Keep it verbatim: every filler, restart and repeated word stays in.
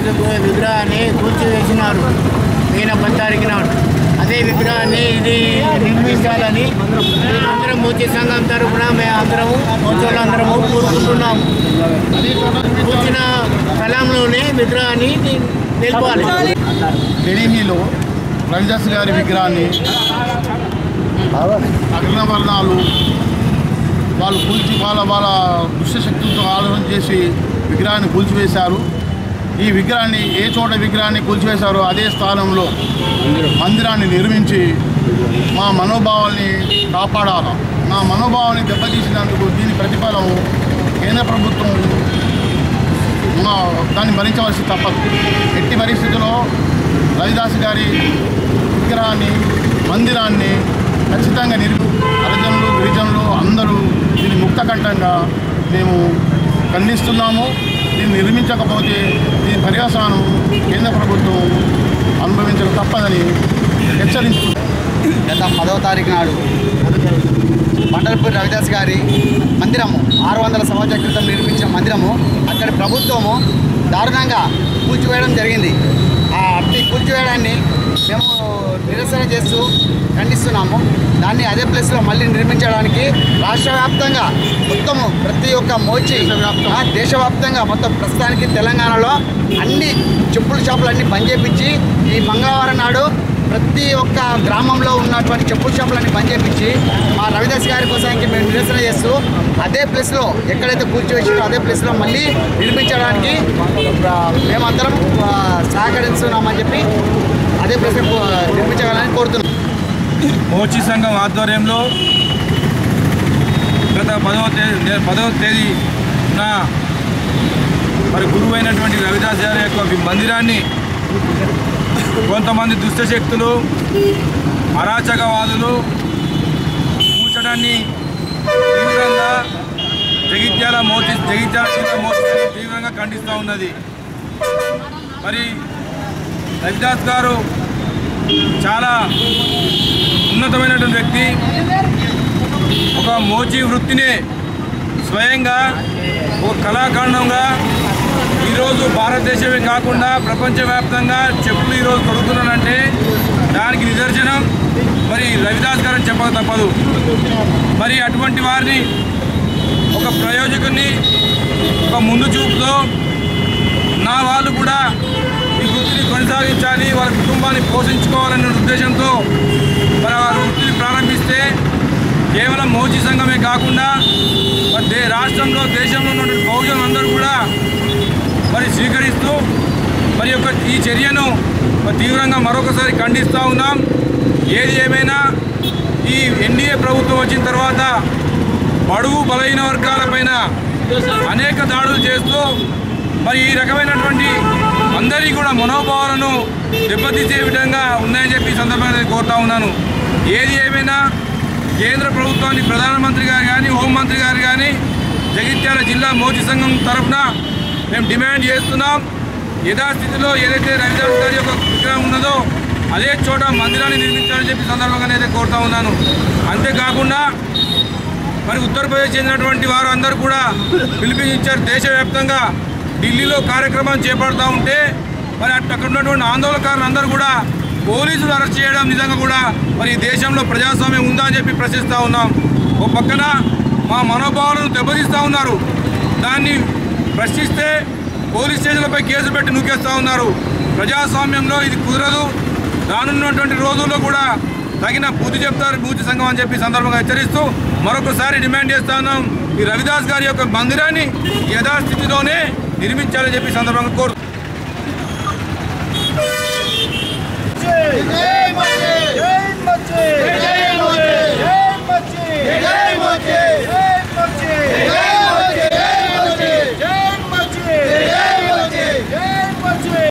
విగ్రహాన్ని కూల్చివేసినారు ఈయన పంతారికి నాడు. అదే విగ్రహాన్ని ఇది నిర్మించాలని అందరం మోచి సంఘం తరఫున మేము అందరము మోచోళ్ళందరము కోరుకుంటున్నాము. కూర్చిన స్థలంలోనే విగ్రహాన్ని నిలపాలి. ఢిల్లీలో రవిదాస్ గారి విగ్రహాన్ని అగ్రవర్ణాలు వాళ్ళు కూల్చి వాళ్ళ వాళ్ళ దుష్టశక్తులతో ఆలోచన చేసి విగ్రహాన్ని కూల్చివేశారు. ఈ విగ్రహాన్ని ఏ చోట విగ్రహాన్ని కూల్చివేశారో అదే స్థానంలో మందిరాన్ని నిర్మించి మా మనోభావాల్ని కాపాడాలి. మా మనోభావాన్ని దెబ్బతీసినందుకు దీని ప్రతిఫలం కేంద్ర ప్రభుత్వం మా దాన్ని భరించవలసి తప్పదు. ఎట్టి పరిస్థితుల్లో రవిదాస్ గారి విగ్రహాన్ని మందిరాన్ని ఖచ్చితంగా నిర్మి హరిజనులు గిరిజనులు అందరూ దీన్ని ముక్తకంఠంగా మేము ఖండిస్తున్నాము. దీన్ని నిర్మించకపోతే దీని పర్యవసానం కేంద్ర ప్రభుత్వం అనుభవించక తప్పదని హెచ్చరిస్తుంది. గత పదవ తారీఖు నాడు మండలపూరి రవిదాస్ గారి మందిరము ఆరు వందల సంవత్సరాల క్రితం నిర్మించిన మందిరము అక్కడి ప్రభుత్వము దారుణంగా కూల్చివేయడం జరిగింది. ఆ అట్టి కూల్చివేయడాన్ని మేము నిరసన చేస్తూ ఖండిస్తున్నాము. దాన్ని అదే ప్లేస్లో మళ్ళీ నిర్మించడానికి రాష్ట్ర వ్యాప్తంగా మొత్తము ప్రతి ఒక్క మోచి దేశవ్యాప్తంగా మొత్తం ప్రస్తుతానికి తెలంగాణలో అన్ని చెప్పుల షాపులన్నీ బంద్ చేయించి ఈ మంగళవారం నాడు ప్రతి ఒక్క గ్రామంలో ఉన్నటువంటి చెప్పుల షాపులన్నీ బంద్ చేయించి మా రవిదాస్ గారి కోసానికి మేము నిరసన చేస్తూ అదే ప్లేస్లో ఎక్కడైతే కూర్చోవేసిందో అదే ప్లేస్లో మళ్ళీ నిర్మించడానికి మేమందరం సహకరిస్తున్నామని చెప్పి అదే ప్లేస్లో నిర్మించగలని కోరుతున్నాం. మోచి సంఘం ఆధ్వర్యంలో గత పదవ తేదీ పదవ తేదీ నా మరి గురువు అయినటువంటి రవిదాస్ గారి యొక్క మందిరాన్ని కొంతమంది దుష్టశక్తులు అరాచకవాదులు కూర్చడాన్ని తీవ్రంగా జగిత్యాల మోచి జగిత్యాల జిల్లా మోచి తీవ్రంగా ఖండిస్తూ ఉన్నది. మరి రవిదాస్ గారు చాలా ఉన్నతమైనటువంటి వ్యక్తి. ఒక మోచి వృత్తిని స్వయంగా ఒక కళాఖండంగా ఈరోజు భారతదేశమే కాకుండా ప్రపంచవ్యాప్తంగా చెప్పులు ఈరోజు తొడుగుతున్నానంటే దానికి నిదర్శనం మరి రవిదాస్ గారు చెప్పక తప్పదు. మరి అటువంటి వారిని ఒక ప్రయోజకుని ఒక ముందు చూపుతో నా వాళ్ళు కూడా ఈ వృత్తిని కొనసాగించాలి, వాళ్ళ కుటుంబాన్ని పోషించుకోవాలనే ఉద్దేశంతో మరి వారి వృత్తిని ప్రారంభిస్తే కేవలం మోచి సంఘమే కాకుండా మరి రాష్ట్రంలో దేశంలో ఉన్నటువంటి బహుజనులందరూ కూడా మరి స్వీకరిస్తూ మరి యొక్క ఈ చర్యను తీవ్రంగా మరొకసారి ఖండిస్తూ ఉన్నాం. ఏది ఏమైనా ఈ ఎన్డీఏ ప్రభుత్వం వచ్చిన తర్వాత బడుగు బలహీన వర్గాలపైన అనేక దాడులు చేస్తూ మరి ఈ రకమైనటువంటి అందరికీ కూడా మనోభావాలను దెబ్బతీసే విధంగా ఉన్నాయని చెప్పి సందర్భంగా కోరుతా ఉన్నాను. ఏది ఏమైనా కేంద్ర ప్రభుత్వాన్ని ప్రధానమంత్రి గారు కానీ హోంమంత్రి గారు కానీ జగిత్యాల జిల్లా మోచి సంఘం తరఫున మేము డిమాండ్ చేస్తున్నాం. యథాస్థితిలో ఏదైతే రవిదాస్ గారి యొక్క విగ్రహం ఉన్నదో అదే చోట మందిరాన్ని నిర్మించాలని చెప్పి సందర్భంగా అయితే కోరుతా ఉన్నాను. అంతేకాకుండా మరి ఉత్తరప్రదేశ్ చెందినటువంటి వారు అందరూ కూడా పిలుపునిచ్చారు. దేశవ్యాప్తంగా ఢిల్లీలో కార్యక్రమం చేపడుతూ ఉంటే మరి అక్కడ ఉన్నటువంటి ఆందోళనకారులు అందరూ కూడా పోలీసులు అరెస్ట్ చేయడం నిజంగా కూడా మరి దేశంలో ప్రజాస్వామ్యం ఉందా అని చెప్పి ప్రశ్నిస్తూ ఉన్నాం. ఓ పక్కన మా మనోభావాలను దెబ్బతీస్తూ ఉన్నారు, దాన్ని ప్రశ్నిస్తే పోలీస్ స్టేషన్లపై కేసులు పెట్టి నూకేస్తూ ఉన్నారు. ప్రజాస్వామ్యంలో ఇది కుదరదు. రానున్నటువంటి రోజుల్లో కూడా తగిన బుద్ధి చెప్తారు బూచి సంఘం అని చెప్పి సందర్భంగా హెచ్చరిస్తూ మరొకసారి డిమాండ్ చేస్తా ఉన్నాం. ఈ రవిదాస్ గారి యొక్క మందిరాన్ని యథాస్థితిలోనే నిర్మించాలని చెప్పి సందర్భంగా కోరు జై జై